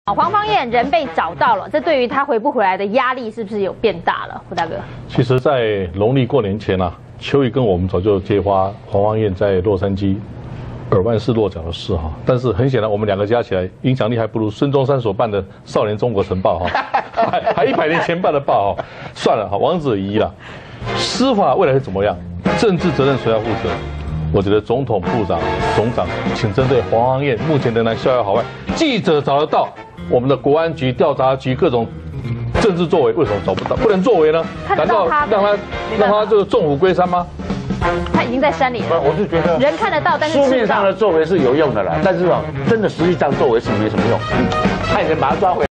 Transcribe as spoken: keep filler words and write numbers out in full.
黄芳燕人被找到了，这对于他回不回来的压力是不是有变大了？胡大哥， 其实，在农历过年前啊，邱毅跟我们早就揭发黄芳燕在洛杉矶耳湾市落脚的事哈。但是很显然，我们两个加起来影响力还不如孙中山所办的《少年中国晨报》哈，还还一百年前办的报哈。算了哈，王子怡了，司法未来会怎么样？政治责任谁要负责？我觉得总统、部长、总长，请针对黄芳燕目前仍然逍遥法外，记者找得到。我们的国安局、调查局各种政治作为，为什么找不到？不能作为呢？难道让他让他这个纵虎归山吗？ 他已经在山里了。 我是觉得人看得到，但是书面上的作为是有用的啦，但是哦，真的实际上作为是没什么用。派人把他抓回来。